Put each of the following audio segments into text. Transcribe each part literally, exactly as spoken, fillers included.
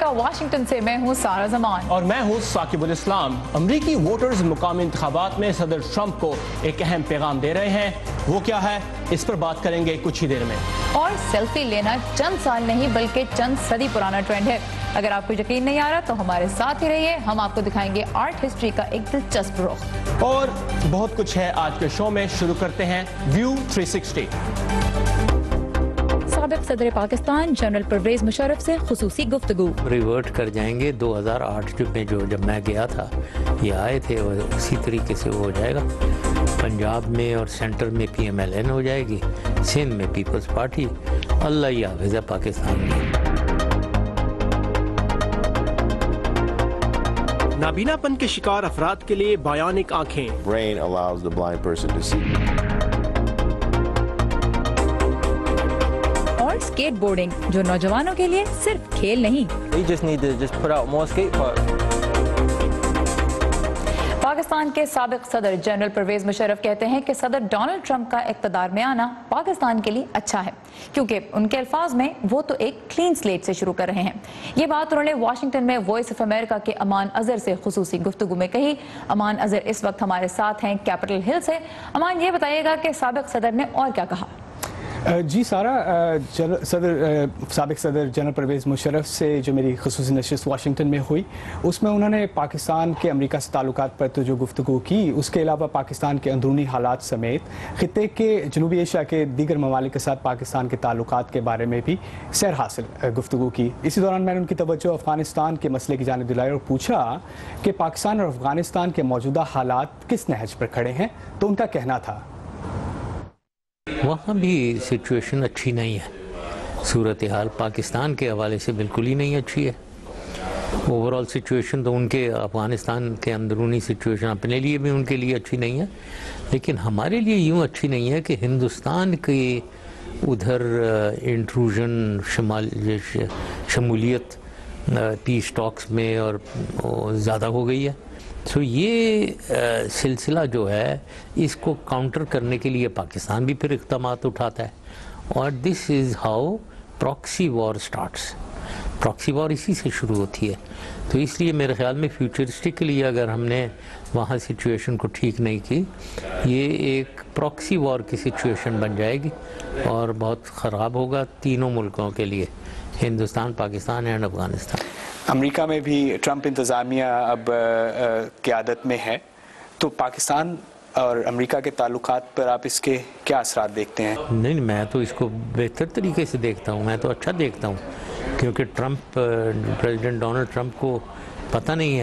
امریکہ Washington سے میں ہوں سارا زمان اور میں ہوں ثاقب الاسلام۔ امریکی ووٹرز مقامی انتخابات میں صدر ٹرمپ کو ایک اہم پیغام دے رہے ہیں، وہ کیا ہے اس پر بات کریں گے کچھ ہی دیر میں۔ اور سیلفی لینا چند سال نہیں بلکہ چند صدی پرانا ٹرینڈ ہے۔ اگر آپ کو یقین نہیں آ رہا تو ہمارے ساتھ ہی رہیے، ہم آپ کو دکھائیں گے آرٹ ہسٹری کا ایک دلچسپ رخ۔ اور بہت کچھ ہے آج کے شو میں، شروع کرتے ہیں ویو تھری سکسٹی۔ سابق صدر پاکستان جنرل پرویز مشرف سے خصوصی گفتگو۔ ریورٹ کر جائیں گے دو ہزار آٹھ میں جو جب میں گیا تھا یہ آئے تھے، اور اسی طریقے سے وہ ہو جائے گا۔ پنجاب میں اور سینٹر میں پی ایم ایل این ہو جائے گی، سندھ میں پیپلز پارٹی۔ اللہ ہی حافظ ہے پاکستان میں۔ نابینا پن کے شکار افراد کے لیے بایونک آنکھیں۔ Brain allows the blind person to see. اور اسکیٹ بورڈنگ جو نوجوانوں کے لیے صرف کھیل نہیں۔ We just need to just put out more skate parks. Pakistan کے سابق صدر جنرل پرویز مشرف کہتے ہیں کہ صدر ڈونلڈ ٹرمپ کا اقتدار میں آنا پاکستان کے لیے اچھا ہے، کیونکہ ان کے الفاظ میں وہ تو ایک کلین سلیٹ سے شروع کر رہے ہیں۔ یہ بات انہوں نے واشنگٹن میں وائس آف امریکہ کے امان اظہر سے خصوصی گفتگو میں کہی۔ امان اظہر اس وقت ہمارے ساتھ ہیں کیپٹل ہل سے۔ امان، یہ بتائیے گا کہ سابق صدر نے اور کیا کہا؟ جی سارا، صدر سابق صدر جنرل پرویز مشرف سے جو میری خصوصی نشست واشنگٹن میں ہوئی، اس میں انہوں نے پاکستان کے امریکہ سے تعلقات پر تو جو گفتگو کی، اس کے علاوہ پاکستان کے اندرونی حالات سمیت خطے کے جنوبی ایشیا کے دیگر ممالک کے ساتھ پاکستان کے تعلقات کے بارے میں بھی سیر حاصل گفتگو کی۔ اسی دوران میں نے ان کی توجہ افغانستان کے مسئلے کی جانب دلائی اور پوچھا کہ پاکستان اور افغانستان کے موجودہ حالات کس نہج پر کھڑے ہیں، تو ان کا کہنا تھا وہاں بھی سچویشن اچھی نہیں ہے۔ صورتحال پاکستان کے حوالے سے بالکل ہی نہیں اچھی ہے۔ اوورال سچویشن تو ان کے افغانستان کے اندرونی سچویشن اپنے لیے بھی ان کے لیے اچھی نہیں ہے، لیکن ہمارے لیے یوں اچھی نہیں ہے کہ ہندوستان کی ادھر انٹروژن شمال شمولیت پیس ٹاکس میں اور زیادہ ہو گئی ہے۔ سو یہ سلسلہ جو ہے اس کو کاؤنٹر کرنے کے لیے پاکستان بھی پھر اقدامات اٹھاتا ہے، اور this is how proxy war starts. Proxy war اسی سے شروع ہوتی ہے۔ تو اس لیے میرے خیال میں فیوچرسٹکلی اگر ہم نے وہاں سچویشن کو ٹھیک نہیں کی، یہ ایک پراکسی وار کی سچویشن بن جائے گی اور بہت خراب ہوگا تینوں ملکوں کے لیے، ہندوستان، پاکستان اینڈ افغانستان۔ امریکہ میں بھی ٹرمپ انتظامیہ اب قیادت میں ہے، تو پاکستان اور امریکہ کے تعلقات پر آپ اس کے کیا اثرات دیکھتے ہیں؟ نہیں، میں تو اس کو بہتر طریقے سے دیکھتا ہوں، میں تو اچھا دیکھتا ہوں، کیونکہ ٹرمپ پریزیڈنٹ ڈونلڈ ٹرمپ کو پتہ نہیں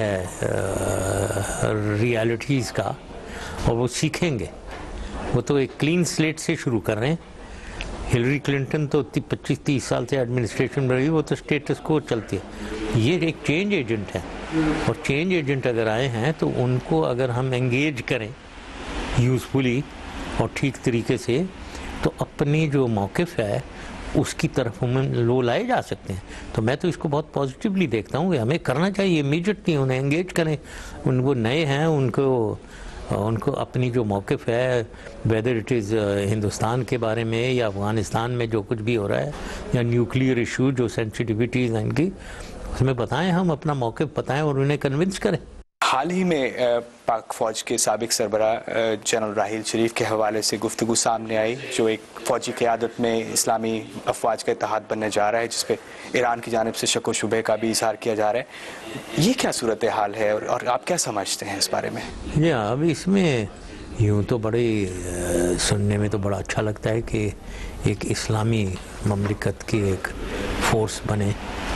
ہے ریالٹیز کا، اور وہ سیکھیں گے۔ وہ تو ایک کلین سلیٹ سے شروع کر رہے ہیں۔ ہلری کلنٹن تو پچیس تیس سال سے ایڈمنسٹریشن میں رہی، وہ تو اسٹیٹس کو چلتی ہے۔ یہ ایک چینج ایجنٹ ہے، اور چینج ایجنٹ اگر آئے ہیں تو ان کو اگر ہم انگیج کریں یوزفلی اور ٹھیک طریقے سے، تو اپنی جو موقف ہے اس کی طرف ہم لو لائے جا سکتے ہیں۔ تو میں تو اس کو بہت پازیٹیولی دیکھتا ہوں کہ ہمیں کرنا چاہیے، امیجیٹلی انہیں انگیج کریں۔ ان وہ نئے ہیں، ان کو ان کو اپنی جو موقف ہے، ویدر اٹ از ہندوستان کے بارے میں یا افغانستان میں جو کچھ بھی ہو رہا ہے، یا نیوکلیئر ایشو جو سینسٹیوٹیز ہیں ان کی، اس میں بتائیں، ہم اپنا موقف بتائیں اور انہیں کنونس کریں۔ حال ہی میں پاک فوج کے سابق سربراہ جنرل راحیل شریف کے حوالے سے گفتگو سامنے آئی، جو ایک فوجی قیادت میں اسلامی افواج کا اتحاد بننے جا رہا ہے، جس پہ ایران کی جانب سے شک و شبہ کا بھی اظہار کیا جا رہا ہے۔ یہ کیا صورتحال ہے اور آپ کیا سمجھتے ہیں اس بارے میں؟ یہ اب اس میں یوں تو بڑے سننے میں تو بڑا اچھا لگتا ہے کہ ایک اسلامی مملکت کی ایک فورس بنے،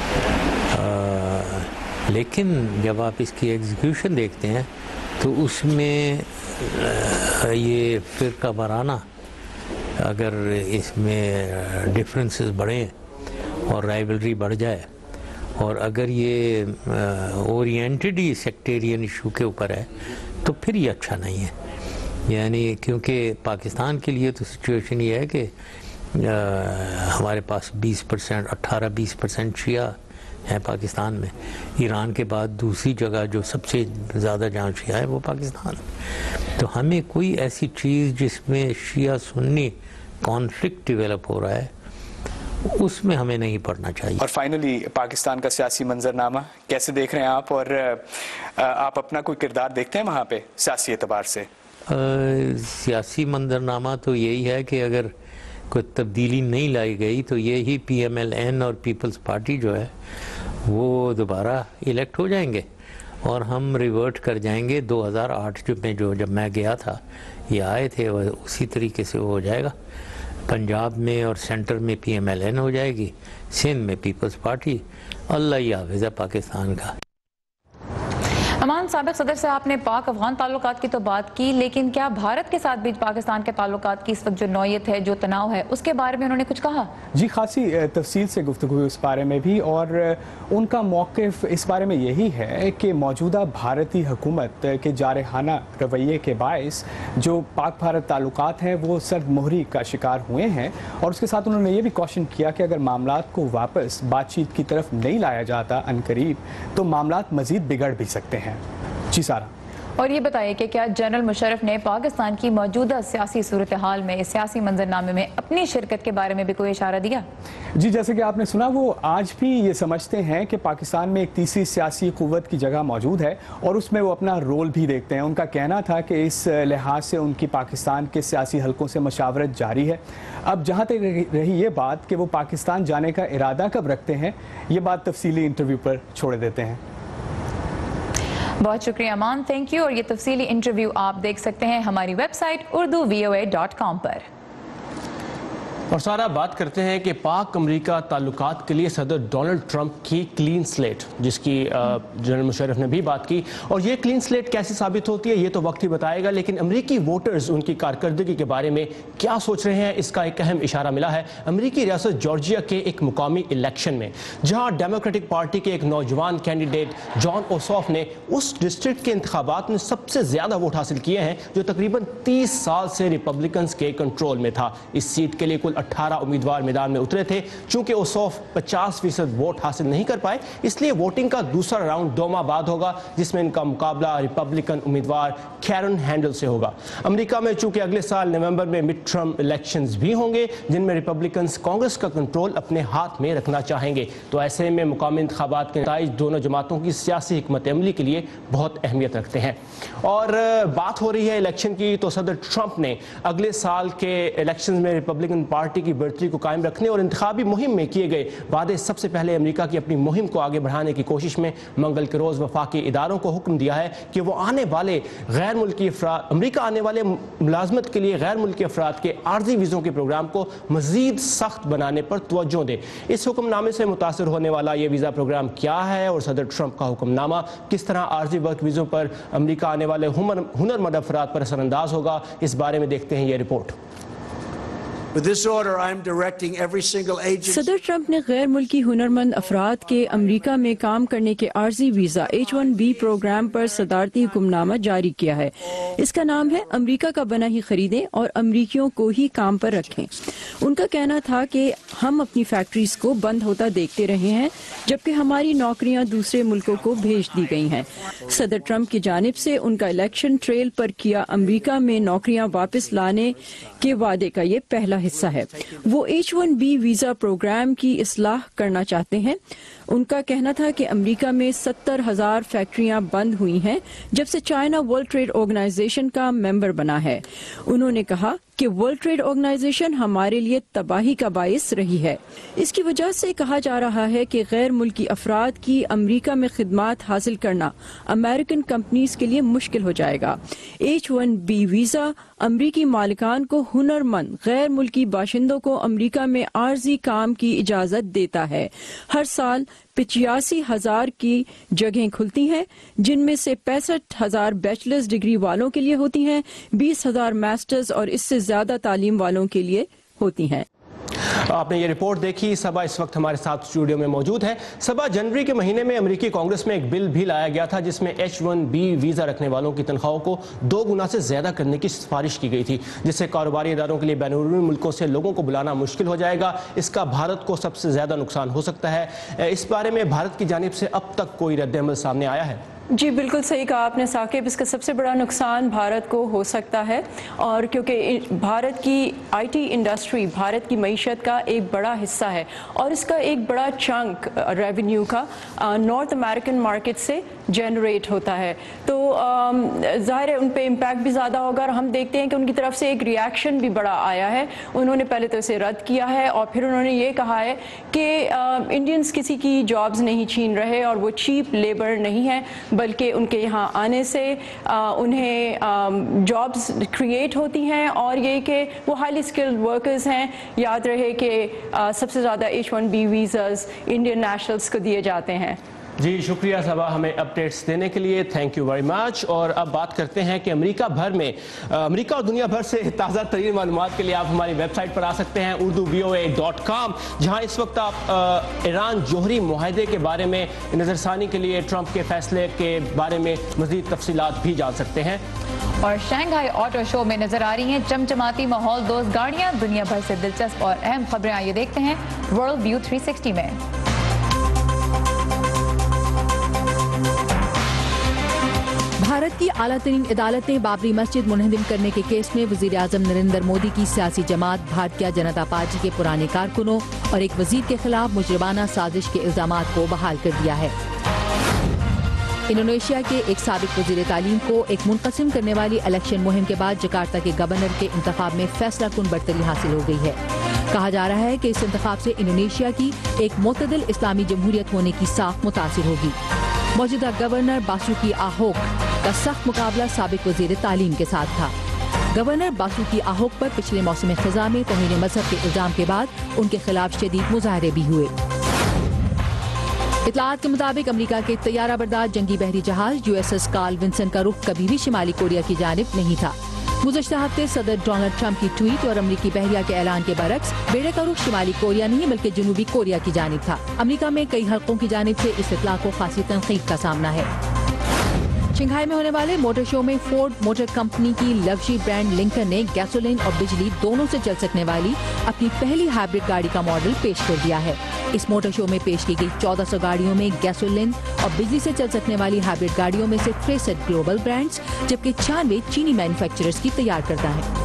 لیکن جب آپ اس کی ایگزیکیوشن دیکھتے ہیں تو اس میں یہ فرقہ وارانہ اگر اس میں ڈفرینسز بڑھیں اور رائیولری بڑھ جائے، اور اگر یہ اورینٹڈ ہی سیکٹیرین ایشو کے اوپر ہے، تو پھر یہ اچھا نہیں ہے۔ یعنی کیونکہ پاکستان کے لیے تو سچویشن یہ ہے کہ ہمارے پاس بیس پرسینٹ اٹھارہ بیس پرسینٹ شیعہ ہیں پاکستان میں۔ ایران کے بعد دوسری جگہ جو سب سے زیادہ جہاں شیعہ ہے وہ پاکستان ہے۔ تو ہمیں کوئی ایسی چیز جس میں شیعہ سنی کانفلکٹ ڈیولپ ہو رہا ہے اس میں ہمیں نہیں پڑنا چاہیے. اور فائنلی پاکستان کا سیاسی منظرنامہ کیسے دیکھ رہے ہیں آپ, اور آپ اپنا کوئی کردار دیکھتے ہیں وہاں پہ سیاسی اعتبار سے؟ سیاسی منظرنامہ تو یہی ہے کہ اگر کوئی تبدیلی نہیں لائی گئی تو یہی پی ایم ایل این اور پیپلز پارٹی جو ہے وہ دوبارہ الیکٹ ہو جائیں گے اور ہم ریورٹ کر جائیں گے دو ہزار آٹھ میں جو جب میں گیا تھا یہ آئے تھے, اسی طریقے سے وہ ہو جائے گا. پنجاب میں اور سینٹر میں پی ایم ایل این ہو جائے گی, سندھ میں پیپلز پارٹی. اللہ ہی حافظ ہے پاکستان کا. امان, سابق صدر سے آپ نے پاک افغان تعلقات کی تو بات کی, لیکن کیا بھارت کے ساتھ بھی پاکستان کے تعلقات کی اس وقت جو نوعیت ہے, جو تناؤ ہے, اس کے بارے میں انہوں نے کچھ کہا؟ جی خاصی تفصیل سے گفتگو اس بارے میں بھی, اور ان کا موقف اس بارے میں یہی ہے کہ موجودہ بھارتی حکومت کے جارحانہ رویے کے باعث جو پاک بھارت تعلقات ہیں وہ سرد مہری کا شکار ہوئے ہیں, اور اس کے ساتھ انہوں نے یہ بھی کوشن کیا کہ اگر معاملات کو واپس بات چیت کی طرف نہیں لایا جاتا عنقریب تو معاملات مزید بگڑ بھی سکتے ہیں. جی سارا, اور یہ بتائیے کہ کیا جنرل مشرف نے پاکستان کی موجودہ سیاسی صورتحال میں, سیاسی منظرنامے میں اپنی شرکت کے بارے میں بھی کوئی اشارہ دیا؟ جی جیسے کہ آپ نے سنا, وہ آج بھی یہ سمجھتے ہیں کہ پاکستان میں ایک تیسری سیاسی قوت کی جگہ موجود ہے اور اس میں وہ اپنا رول بھی دیکھتے ہیں. ان کا کہنا تھا کہ اس لحاظ سے ان کی پاکستان کے سیاسی حلقوں سے مشاورت جاری ہے. اب جہاں تک رہی یہ بات کہ وہ پاکستان جانے کا ارادہ کب رکھتے ہیں, یہ بات تفصیلی انٹرویو پر چھوڑ دیتے ہیں. بہت شکریہ امان, تھینک یو. اور یہ تفصیلی انٹرویو آپ دیکھ سکتے ہیں ہماری website Urdu V O A dot com پر. اور سارا بات کرتے ہیں کہ پاک امریکہ تعلقات کے لیے صدر ڈونلڈ ٹرمپ کی کلین سلیٹ, جس کی جنرل مشرف نے بھی بات کی, اور یہ کلین سلیٹ کیسے ثابت ہوتی ہے یہ تو وقت ہی بتائے گا, لیکن امریکی ووٹرز ان کی کارکردگی کے بارے میں کیا سوچ رہے ہیں اس کا ایک اہم اشارہ ملا ہے امریکی ریاست جارجیا کے ایک مقامی الیکشن میں, جہاں ڈیموکریٹک پارٹی کے ایک نوجوان کینڈیڈیٹ جان اوسوف نے اس ڈسٹرکٹ کے انتخابات میں سب سے زیادہ ووٹ حاصل کیے ہیں جو تقریباً تیس سال سے ریپبلکنز کے کنٹرول میں تھا. اس سیٹ کے لیے کل اٹھارہ امیدوار میدان میں اترے تھے. چونکہ اوسوف پچاس فیصد ووٹ حاصل نہیں کر پائے, اس لیے ووٹنگ کا دوسرا راؤنڈ دو ماہ بعد ہوگا, جس میں ان کا مقابلہ ریپبلکن امیدوار کیرن ہینڈل سے ہوگا. امریکہ میں چونکہ اگلے سال نومبر میں مڈ ٹرم الیکشنز بھی ہوں گے جن میں ریپبلکنز کانگریس کا کنٹرول اپنے ہاتھ میں رکھنا چاہیں گے, تو ایسے میں مقامی انتخابات کے نتائج دونوں جماعتوں کی سیاسی حکمت عملی کے لیے بہت اہمیت رکھتے ہیں. اور بات ہو رہی ہے الیکشن کی, تو صدر ٹرمپ نے اگلے سال کے الیکشنز میں ریپبلکن پارٹی کی برتری کو قائم رکھنے اور انتخابی مہم میں کیے گئے وعدے سب سے پہلے امریکہ کی اپنی مہم کو آگے بڑھانے کی کوشش میں منگل کے روز وفاقی اداروں کو حکم دیا ہے کہ وہ آنے والے غیر ملکی افراد امریکہ آنے والے ملازمت کے لیے غیر ملکی افراد کے عارضی ویزوں کے پروگرام کو مزید سخت بنانے پر توجہ دے. اس حکم نامے سے متاثر ہونے والا یہ ویزا پروگرام کیا ہے اور صدر ٹرمپ کا حکم نامہ کس طرح عارضی ورک ویزوں پر امریکہ آنے والے ہنرمند افراد پر اثر انداز ہوگا, اس بارے میں دیکھتے ہیں یہ رپورٹ. صدر ٹرمپ نے غیر ملکی ہنرمند افراد کے امریکہ میں کام کرنے کے عارضی visa H one B program پر صدارتی حکم نامہ جاری کیا ہے. اس کا نام ہے امریکہ کا بنا ہی خریدیں اور امریکیوں کو ہی کام پر رکھیں. ان کا کہنا تھا کہ ہم اپنی فیکٹریز کو بند ہوتا دیکھتے رہے ہیں جبکہ ہماری نوکریاں دوسرے ملکوں کو بھیج دی گئی ہیں. صدر ٹرمپ کی جانب سے ان کا الیکشن ٹریل پر کیا امریکہ میں نوکریاں واپس لانے کے وعدے کا یہ پہلا حصہ ہے. وہ H one B visa program کی اصلاح کرنا چاہتے ہیں. ان کا کہنا تھا کہ امریکہ میں ستر ہزار فیکٹریاں بند ہوئی ہیں جب سے چائنا ورلڈ ٹریڈ آرگنائزیشن کا ممبر بنا ہے. انہوں نے کہا کہ ورلڈ ٹریڈ آرگنائزیشن ہمارے لیے تباہی کا باعث رہی ہے. اس کی وجہ سے کہا جا رہا ہے کہ غیر ملکی افراد کی امریکہ میں خدمات حاصل کرنا امریکن کمپنیز کے لیے مشکل ہو جائے گا. ایچ ون بی ویزا امریکی مالکان کو ہنرمند غیر ملکی باشندوں کو امریکہ میں عارضی کام کی اجازت دیتا ہے. ہر سال پچاسی ہزار کی جگہیں کھلتی ہیں جن میں سے پینسٹھ ہزار بیچلرز ڈگری والوں کے لیے ہوتی ہیں, بیس ہزار ماسٹرز اور اس سے زیادہ تعلیم والوں کے لیے ہوتی ہیں. آپ نے یہ رپورٹ دیکھی. صبا اس وقت ہمارے ساتھ اسٹوڈیو میں موجود ہے. صبا, جنوری کے مہینے میں امریکی کانگریس میں ایک بل بھی لایا گیا تھا جس میں ایچ ون بی ویزا رکھنے والوں کی تنخواہوں کو دو گنا سے زیادہ کرنے کی سفارش کی گئی تھی, جس سے کاروباری اداروں کے لیے بیرونی ملکوں سے لوگوں کو بلانا مشکل ہو جائے گا. اس کا بھارت کو سب سے زیادہ نقصان ہو سکتا ہے. اس بارے میں بھارت کی جانب سے اب تک کوئی رد عمل سامنے آیا ہے؟ جی بالکل صحیح کہا آپ نے ثاقب, اس کا سب سے بڑا نقصان بھارت کو ہو سکتا ہے, اور کیونکہ بھارت کی آئی ٹی انڈسٹری, بھارت کی معیشت معیشت کا ایک بڑا حصہ ہے اور اس کا ایک بڑا چنک ریونیو کا نارتھ امریکن مارکیٹ سے جنریٹ ہوتا ہے. تو ظاہر ہے ان پہ امپیکٹ بھی زیادہ ہوگا اور ہم دیکھتے ہیں کہ ان کی طرف سے ایک ریئیکشن بھی بڑا آیا ہے. انہوں نے پہلے تو اسے رد کیا ہے اور پھر انہوں نے یہ کہا ہے کہ انڈینز کسی کی جابز نہیں چھین رہے اور وہ چیپ لیبر نہیں ہے بلکہ ان کے یہاں آنے سے انہیں جابز کریٹ ہوتی ہیں اور یہ کہ وہ ہائیلی اسکلڈ ورکرز ہیں. یاد رہے کہ سب سے زیادہ H one B visas Indian nationals کو دیے جاتے ہیں. جی شکریہ صبا ہمیں اپڈیٹس دینے کے لیے, تھینک یو ویری مچ. اور اب بات کرتے ہیں کہ امریکہ بھر میں امریکہ اور دنیا بھر سے تازہ ترین معلومات کے لیے آپ ہماری ویب سائٹ پر آ سکتے ہیں Urdu V O A dot کام, جہاں اس وقت آپ ایران جوہری معاہدے کے بارے میں نظر ثانی کے لیے ٹرمپ کے فیصلے کے بارے میں مزید تفصیلات بھی جان سکتے ہیں. اور شنگھائی آٹو شو میں نظر آ رہی ہیں چمچماتی ماحول دوست گاڑیاں. دنیا بھر سے دلچسپ اور اہم خبریں آئیے دیکھتے ہیں ورلڈ ویو تھری سکسٹی میں. بھارت کی اعلیٰ ترین عدالتیں بابری مسجد منہدم کرنے کے کیس میں وزیر اعظم نریندر مودی کی سیاسی جماعت بھارتیہ جنتا پارٹی کے پرانے کارکنوں اور ایک وزیر کے خلاف مجرمانہ سازش کے الزامات کو بحال کر دیا ہے. انڈونیشیا کے ایک سابق وزیر تعلیم کو ایک منقسم کرنے والی الیکشن مہم کے بعد جکارتا کے گورنر کے انتخاب میں فیصلہ کن برتری حاصل ہو گئی ہے. کہا جا رہا ہے کہ اس انتخاب سے انڈونیشیا کی ایک معتدل اسلامی جمہوریت ہونے کی ساکھ متاثر ہوگی. موجودہ گورنر باسوکی آہوک کا سخت مقابلہ سابق وزیر تعلیم کے ساتھ تھا. گورنر باسوکی آہوک پر پچھلے موسم خزاں میں توہین مذہب کے الزام کے بعد ان کے خلاف شدید مظاہرے بھی ہوئے. اطلاعات کے مطابق امریکہ کے طیارہ بردار جنگی بحری جہاز U S S Carl Vinson کا رخ کبھی بھی شمالی کوریا کی جانب نہیں تھا. گزشتہ ہفتے صدر ڈونلڈ ٹرمپ کی ٹویٹ اور امریکی بحریہ کے اعلان کے برعکس بیڑے کا رخ شمالی کوریا نہیں بلکہ جنوبی کوریا کی جانب تھا. امریکہ میں کئی حلقوں کی جانب سے اس اطلاع کو خاصی تنقید کا سامنا ہے. شنگھائی میں ہونے والے موٹر شو میں فورڈ موٹر کمپنی کی لگژری برانڈ لنکن نے گیسولین اور بجلی دونوں سے چل سکنے والی اپنی پہلی ہائبرڈ گاڑی کا ماڈل پیش کر دیا ہے. اس موٹر شو میں پیش کی گئی چودہ سو گاڑیوں میں گیسولین اور بجلی سے چل سکنے والی ہائبرڈ گاڑیوں میں سے تریسٹھ گلوبل برانڈز جبکہ چھیانوے چینی مینوفیکچررز کی تیار کردہ ہیں.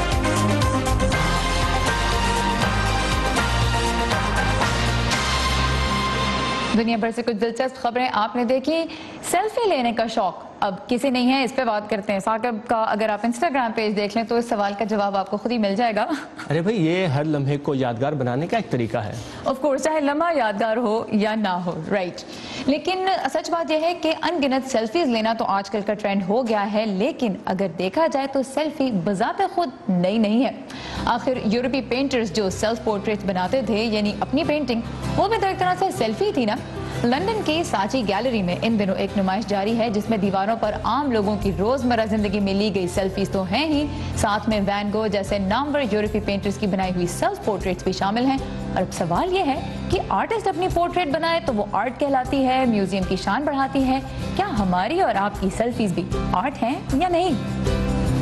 دنیا بھر سے کچھ دلچسپ خبریں آپ نے دیکھی. سیلفی لینے کا شوق اب کسی نہیں ہے, اس پہ بات کرتے ہیں. ثاقب کا اگر آپ انسٹاگرام پیج دیکھ لیں تو اس سوال کا جواب آپ کو خود ہی مل جائے گا. ارے بھائی یہ ہر لمحے کو یادگار بنانے کا ایک طریقہ ہے. آف کورس چاہے لمحہ یادگار ہو یا نہ ہو, رائٹ. لیکن سچ بات یہ ہے کہ ان گنت سیلفیز لینا تو آج کل کا ٹرینڈ ہو گیا ہے, لیکن اگر دیکھا جائے تو سیلفی بذات خود نئی نہیں ہے. آخر یورپی پینٹرز جو سیلف پورٹریٹ بناتے تھے, یعنی اپنی پینٹنگ, وہ بھی تو ایک طرح سے سیلفی تھی نا. لندن کی ساچی گیلری میں ان دنوں ایک نمائش جاری ہے جس میں دیواروں پر عام لوگوں کی روزمرہ زندگی میں لی گئی سیلفیز تو ہیں ہی, ساتھ میں وین گو جیسے نامور یورپی پینٹرز کی بنائی ہوئی سیلف پورٹریٹس بھی شامل ہیں. اور اب سوال یہ ہے کہ آرٹسٹ اپنی پورٹریٹ بنائے تو وہ آرٹ کہلاتی ہے, میوزیم کی شان بڑھاتی ہے. کیا ہماری اور آپ کی سیلفیز بھی آرٹ ہیں یا نہیں؟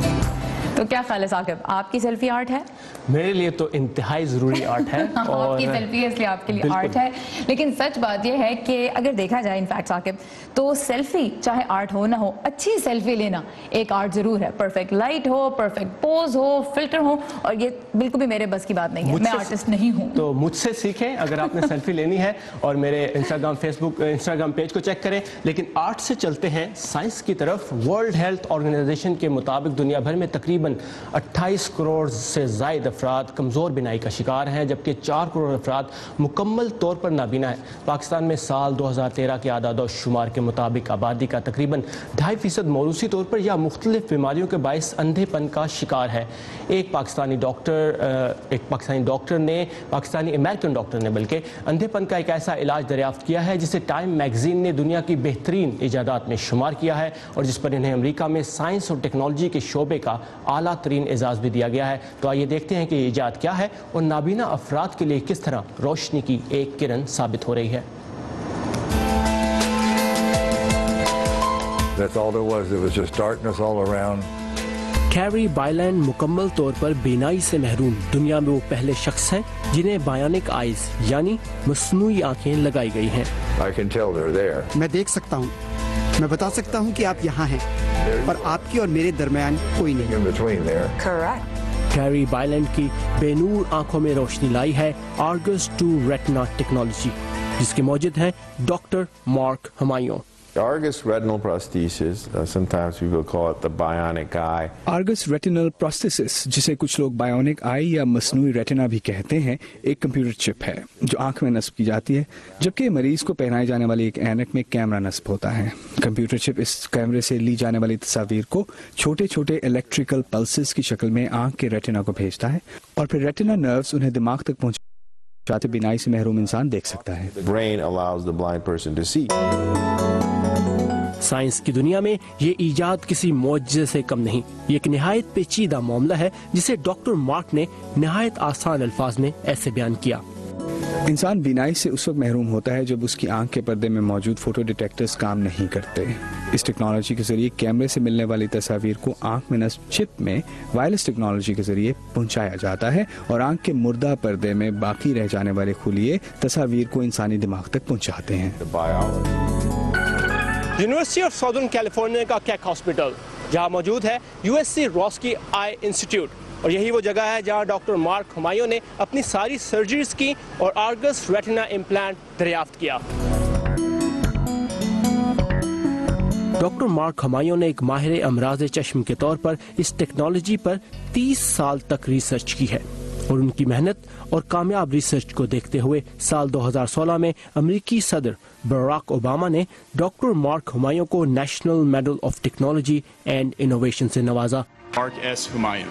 تو کیا خیال ہے ثاقب, آپ کی سیلفی آرٹ ہے؟ میرے لیے تو انتہائی ضروری آرٹ ہے. اور آپ کی سیلفی ہے اس لیے آپ کے لیے آرٹ ہے. لیکن سچ بات یہ ہے کہ اگر دیکھا جائے انفیکٹ ثاقب تو سیلفی چاہے آرٹ ہو نہ ہو, اچھی سیلفی لینا ایک آرٹ ضرور ہے. پرفیکٹ لائٹ ہو, پرفیکٹ پوز ہو, فلٹر ہو, اور یہ بالکل بھی میرے بس کی بات نہیں ہے. میں آرٹسٹ نہیں ہوں. تو مجھ سے سیکھیں اگر آپ نے سیلفی لینی ہے, اور میرے Instagram Facebook Instagram page کو چیک کریں. لیکن آرٹ سے چلتے ہیں سائنس کی طرف. ورلڈ ہیلتھ آرگنائزیشن کے مطابق دنیا بھر میں تقریباً اٹھائیس کروڑ سے زائد افراد کمزور بینائی کا شکار ہیں, جبکہ چار کروڑ افراد مکمل طور پر نابینا ہیں. پاکستان میں سال دو ہزار تیرہ کے اعداد و شمار کے مطابق آبادی کا تقریباً ڈھائی فیصد موروثی طور پر یا مختلف بیماریوں کے باعث اندھے پن کا شکار ہے. ایک پاکستانی ڈاکٹر ایک پاکستانی ڈاکٹر نے پاکستانی امریکن ڈاکٹر نے بلکہ اندھے پن کا ایک ایسا علاج دریافت کیا ہے جسے ٹائم میگزین نے دنیا کی بہترین ایجادات میں شمار کیا ہے, اور جس پر انہیں امریکہ میں سائنس اور ٹیکنالوجی کے شعبے کا اعلیٰ ترین اعزاز بھی دیا گیا ہے. تو آئیے دیکھتے ہیں کہ یہ ایجاد کیا ہے اور نابینا افراد کے لیے کس طرح روشنی کی ایک کرن ثابت ہو رہی ہے. That's all there was. It was just darkness all around. Carrie Byland مکمل طور پر بینائی سے محروم دنیا میں وہ پہلے شخص ہیں جنہیں بایونک آئیز یعنی مصنوعی آنکھیں لگائی گئی ہیں. I can tell they're there. میں دیکھ سکتا ہوں, میں بتا سکتا ہوں کہ آپ یہاں ہیں, اور آپ کی اور میرے درمیان کوئی نہیں. In between there. Correct. Carrie Byland की बेनूर आंखों में रोशनी लाई है आर्गस टू रेटिना टेक्नोलॉजी, जिसके मौजूद हैं doctor Mark Humayun. Argus retinal prosthesis, uh, sometimes people call it the bionic eye. Argus retinal prosthesis, जिसे कुछ लोग बायोनिक आई या मसनूई रेटिना भी कहते हैं, एक कंप्यूटर चिप है जो आंख में नस्ब की जाती है, जबकि मरीज को पहनाई जाने वाली एक ऐनक में कैमरा नस्ब होता है। कंप्यूटर चिप इस कैमरे से ली जाने वाली तस्वीर को छोटे छोटे इलेक्ट्रिकल पल्सेस की शक्ल में आंख के रेटिना को भेजता है और फिर रेटिना नर्व्स उन्हें दिमाग तक पहुंचाते बिनाई से महरूम इंसान देख सकता है। The brain allows the blind person to see. Science की दुनिया में ये इजाद किसी मौजज़े से कम नहीं, ये एक निहायत पेचीदा मामला है जिसे डॉक्टर मार्क ने निहायत आसान अल्फाज में ऐसे बयान किया। इंसान बीनाई से उस वक्त महरूम होता है जब उसकी आंख के पर्दे में मौजूद फोटो डिटेक्टर्स काम नहीं करते। इस टेक्नोलॉजी के जरिए कैमरे से मिलने वाली तस्वीर को आंख में नस्ब चिप में वायरलेस टेक्नोलॉजी के जरिए पहुंचाया जाता है और आंख के मुर्दा पर्दे में बाकी रह जाने वाले खुलिये तस्वीर को इंसानी दिमाग तक पहुंचाते हैं। यूनिवर्सिटी ऑफ साउदर्न कैलिफोर्निया का केक हॉस्पिटल, जहां मौजूद है यूएससी रॉस्की आई इंस्टीट्यूट, और यही वो जगह है जहां डॉक्टर मार्क हमायूं ने अपनी सारी सर्जरीज की और आर्गस रेटिना इम्प्लांट दरियाफ्त किया। डॉक्टर मार्क हमायूं ने एक माहिर अमराज चश्म के तौर पर इस टेक्नोलॉजी पर तीस साल तक रिसर्च की है और उनकी मेहनत और कामयाब रिसर्च को देखते हुए साल दो हज़ार सोलह में अमेरिकी सदर बराक ओबामा ने डॉक्टर मार्क हमायूं को national medal of technology and innovation से नवाजा। Mark S. Humayun.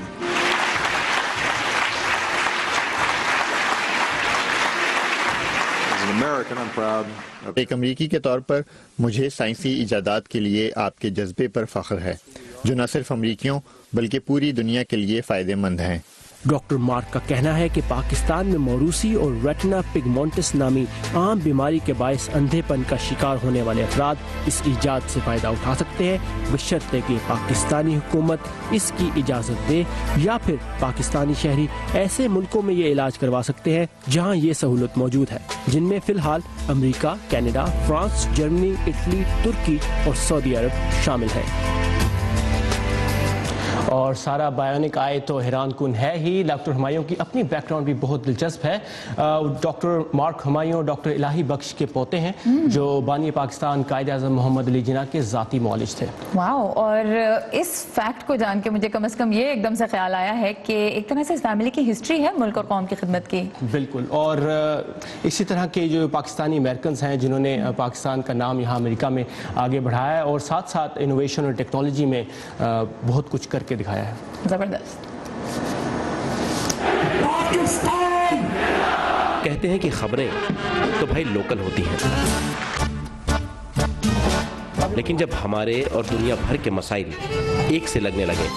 As an American, I'm proud. एक अमेरिकी के तौर पर मुझे साइंसी इजादात के लिए आपके जज्बे पर फख्र है, जो न सिर्फ अमेरिकियों बल्कि पूरी दुनिया के लिए फ़ायदेमंद हैं। डॉक्टर मार्क का कहना है कि पाकिस्तान में मौरूसी और रेटिना पिगमेंटस नामी आम बीमारी के बायस अंधेपन का शिकार होने वाले अफराद इस इजाद से फ़ायदा उठा सकते हैं, बशर्ते कि पाकिस्तानी हुकूमत इसकी इजाज़त दे, या फिर पाकिस्तानी शहरी ऐसे मुल्कों में ये इलाज करवा सकते हैं जहाँ ये सहूलत मौजूद है, जिनमें फ़िलहाल अमरीका, कनाडा, फ्रांस, जर्मनी, इटली, तुर्की और सऊदी अरब शामिल हैं। और सारा बायोनिक आए तो हैरान कुन है ही। डॉक्टर हमायूं की अपनी बैकग्राउंड भी बहुत दिलचस्प है। Doctor Mark Humayun doctor Elahi Bakhsh के पोते हैं, जो बानी पाकिस्तान कायद आज़म मोहम्मद अली जिन्ना के ज़ाती मौलिज थे। वाओ, और इस फैक्ट को जान के मुझे कम से कम ये एकदम से ख्याल आया है कि एक तरह से इस फैमिली की हिस्ट्री है मुल्क और कौम की खिदमत की। बिल्कुल, और इसी तरह के जो पाकिस्तानी अमेरिकन हैं जिन्होंने पाकिस्तान का नाम यहाँ अमेरिका में आगे बढ़ाया है और साथ साथ इनोवेशन और टेक्नोलॉजी में बहुत कुछ करके दिखाया है। जबरदस्त। कहते हैं कि खबरें तो भाई लोकल होती हैं, लेकिन जब हमारे और दुनिया भर के मसाइल एक से लगने लगे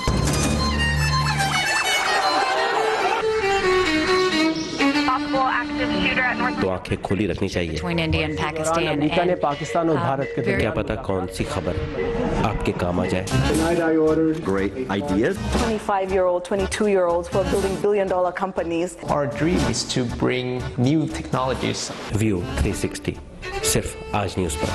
तो आंखें खुली रखनी चाहिए। अमेरिका ने पाकिस्तान और भारत के क्या पता कौन सी खबर आपके काम आ जाए। Great ideas. twenty-five-year-old, twenty-two-year-olds who are building billion-dollar companies. Our dream is to bring new technologies. View three sixty सिर्फ आज न्यूज़ पर।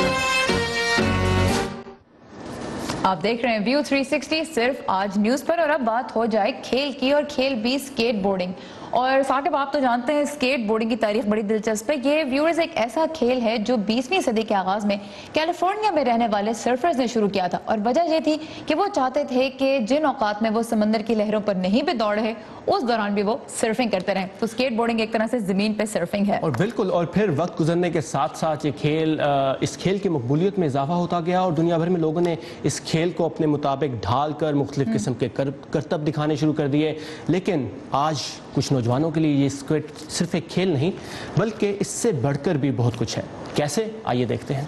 आप देख रहे हैं व्यू थ्री सिक्सटी सिर्फ आज न्यूज पर, और अब बात हो जाए खेल की, और खेल भी स्केट बोर्डिंग। और साकिब, आप तो जानते हैं स्केट बोर्डिंग की तारीख बड़ी दिलचस्प है। ये व्यूअर्स एक ऐसा खेल है जो बीसवीं सदी के आगाज में कैलिफोर्निया में रहने वाले सर्फर्स ने शुरू किया था, और वजह ये थी कि वो चाहते थे कि जिन औकात में वो समंदर की लहरों पर नहीं भी दौड़ रहे, उस दौरान भी वो सर्फिंग करते रहे। तो स्केट बोर्डिंग एक तरह से जमीन पे सर्फिंग है। और बिल्कुल, और फिर वक्त गुजरने के साथ साथ ये खेल इस खेल की मकबूलियत में इजाफा होता गया और दुनिया भर में लोगों ने इस खेल को अपने मुताबिक ढाल कर मुख्तलिफ किस्म के कर, करतब दिखाने शुरू कर दिए। लेकिन आज कुछ नौजवानों के लिए ये स्केट सिर्फ एक खेल नहीं बल्कि इससे बढ़कर भी बहुत कुछ है। कैसे, आइए देखते हैं।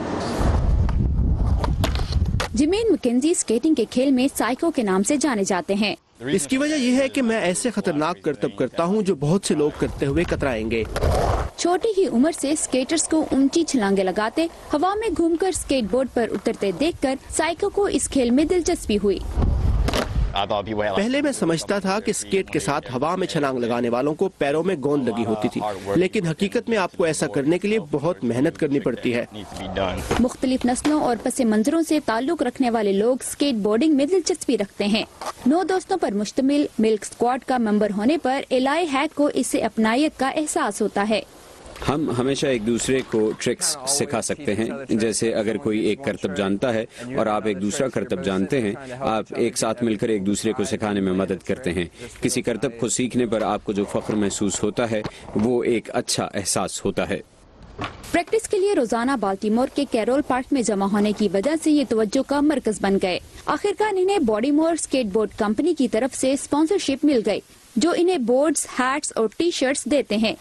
जिमेन मैकेंजी स्केटिंग के खेल में साइको के नाम से जाने जाते हैं। इसकी वजह यह है कि मैं ऐसे खतरनाक करतब करता हूं जो बहुत से लोग करते हुए कतराएंगे। छोटी ही उम्र से स्केटर्स को ऊंची छलांगे लगाते, हवा में घूमकर स्केटबोर्ड पर उतरते देखकर साइको को इस खेल में दिलचस्पी हुई। पहले मैं समझता था कि स्केट के साथ हवा में छलांग लगाने वालों को पैरों में गोंद लगी होती थी, लेकिन हकीकत में आपको ऐसा करने के लिए बहुत मेहनत करनी पड़ती है। मुख्तलिफ नस्लों और पस मंजरों से ताल्लुक रखने वाले लोग स्केट बोर्डिंग में दिलचस्पी रखते हैं। नौ दोस्तों पर मुश्तमिल मिल्क स्क्वाड का मेंबर होने पर एलाई हैक को इससे अपनायत का एहसास होता है। हम हमेशा एक दूसरे को ट्रिक्स सिखा सकते हैं, जैसे अगर कोई एक करतब जानता है और आप एक दूसरा करतब जानते हैं, आप एक साथ मिलकर एक दूसरे को सिखाने में मदद करते हैं। किसी करतब को सीखने पर आपको जो फख्र महसूस होता है वो एक अच्छा एहसास होता है। प्रैक्टिस के लिए रोजाना बाल्टीमोर के कैरोल पार्क में जमा होने की वजह से ये तवज्जो का मरकज बन गए। आखिरकार इन्हें बॉडीमोर स्केटबोर्ड कंपनी की तरफ से स्पॉन्सरशिप मिल गई, जो इन्हें बोर्ड्स, हैट्स और टी शर्ट्स देते हैं।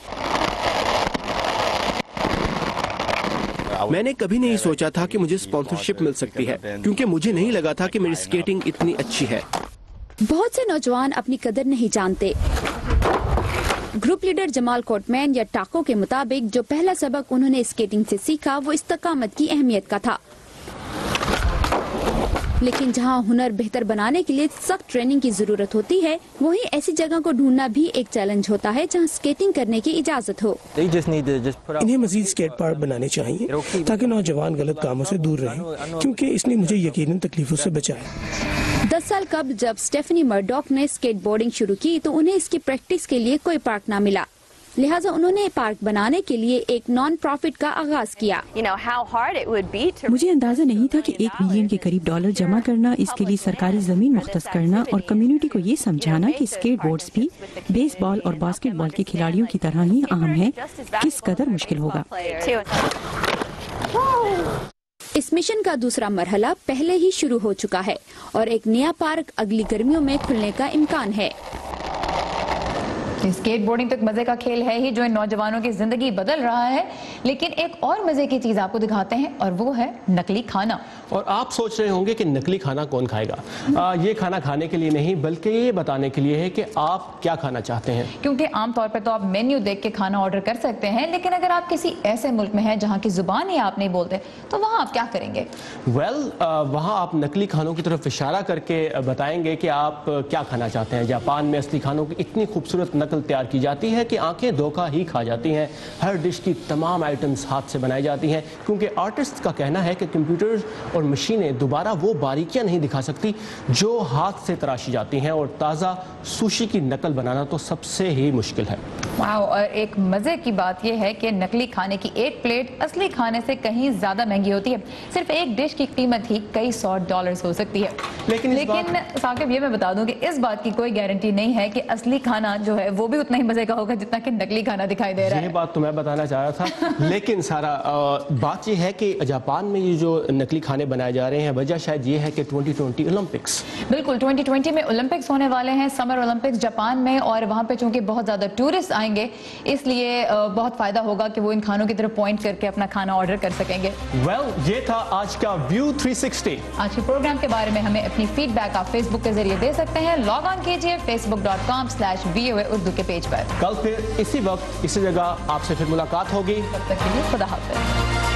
मैंने कभी नहीं सोचा था कि मुझे स्पॉन्सरशिप मिल सकती है, क्योंकि मुझे नहीं लगा था कि मेरी स्केटिंग इतनी अच्छी है। बहुत से नौजवान अपनी कदर नहीं जानते। ग्रुप लीडर जमाल कोटमैन या टाको के मुताबिक जो पहला सबक उन्होंने स्केटिंग से सीखा वो इस्तकामत की अहमियत का था। लेकिन जहां हुनर बेहतर बनाने के लिए सख्त ट्रेनिंग की जरूरत होती है, वहीं ऐसी जगह को ढूंढना भी एक चैलेंज होता है जहां स्केटिंग करने की इजाजत हो। इन्हें मजीद स्केट पार्क बनाने चाहिए ताकि नौजवान गलत कामों से दूर रहें, क्योंकि इसने मुझे यकीनन तकलीफों से बचाया। दस साल कबल जब स्टेफनी मर्डॉक ने स्केट बोर्डिंग शुरू की तो उन्हें इसकी प्रैक्टिस के लिए कोई पार्क न मिला, लिहाजा उन्होंने पार्क बनाने के लिए एक नॉन प्रॉफिट का आगाज किया। मुझे अंदाजा नहीं था कि एक मिलियन के करीब डॉलर जमा करना, इसके लिए सरकारी जमीन मुख्तस करना और कम्युनिटी को ये समझाना कि स्केट बोर्ड्स भी बेसबॉल और बास्केटबॉल के खिलाड़ियों की तरह ही अहम है, किस कदर मुश्किल होगा। इस मिशन का दूसरा मरहला पहले ही शुरू हो चुका है और एक नया पार्क अगली गर्मियों में खुलने का इम्कान है। स्केट बोर्डिंग तो एक मजे का खेल है ही जो इन नौजवानों की जिंदगी बदल रहा है, लेकिन एक और मजे की चीज आपको दिखाते हैं और वो है नकली खाना। और आप सोच रहे होंगे कि नकली खाना कौन खाएगा। आ, ये खाना खाने के लिए नहीं बल्कि ये बताने के लिए है कि आप क्या खाना चाहते हैं, क्योंकि आमतौर पर तो आप मेन्यू देख के खाना ऑर्डर कर सकते हैं, लेकिन अगर आप किसी ऐसे मुल्क में हैं जहाँ की जुबान ही आप नहीं बोलते तो वहाँ आप क्या करेंगे? वेल well, वहाँ आप नकली खानों की तरफ इशारा करके बताएंगे कि आप क्या खाना चाहते हैं। जापान में असली खानों की इतनी खूबसूरत नकल तैयार की जाती है कि आंखें धोखा ही खा जाती हैं। हर डिश की तमाम आइटम्स हाथ से बनाई जाती हैं, क्योंकि आर्टिस्ट का कहना है कि कंप्यूटर्स और मशीनें दोबारा वो बारीकियां नहीं दिखा सकती जो हाथ से तराशी जाती हैं, और ताज़ा सुशी की नकल बनाना तो सबसे ही मुश्किल है। वाओ, और एक मजे की बात यह है कि नकली खाने की एक प्लेट असली खाने से कहीं ज्यादा महंगी होती है। सिर्फ एक डिश की कीमत ही कई सौ डॉलर्स हो सकती है। लेकिन लेकिन साकिब, ये मैं बता दूं कि इस बात की कोई गारंटी नहीं है कि असली खाना जो है वो भी उतना ही मजे का होगा जितना कि नकली खाना दिखाई दे रहा है। ये बात तो मैं बताना चाह रहा था। लेकिन सारा बात ये है कि जापान में ये जो नकली खाने बनाए जा रहे हैं, वजह शायद ये है कि ट्वेंटी ट्वेंटी ओलंपिक्स बिल्कुल ट्वेंटी ट्वेंटी में ओलंपिक्स होने वाले हैं, समर ओलंपिक्स जापान में, और वहाँ पे चूंकि बहुत ज्यादा टूरिस्ट आएंगे इसलिए बहुत फायदा होगा कि वो इन खानों की तरफ पॉइंट करके अपना खाना ऑर्डर कर सकेंगे। वेल well, ये था आज का व्यू थ्री सिक्सटी। आज के प्रोग्राम के बारे में हमें अपनी फीडबैक आप फेसबुक के जरिए दे सकते हैं। लॉग ऑन कीजिए Facebook dot com slash V O A Urdu के पेज पर। कल फिर इसी वक्त इसी जगह आपसे फिर मुलाकात होगी। तब तक के लिए खुदा हाफिज़।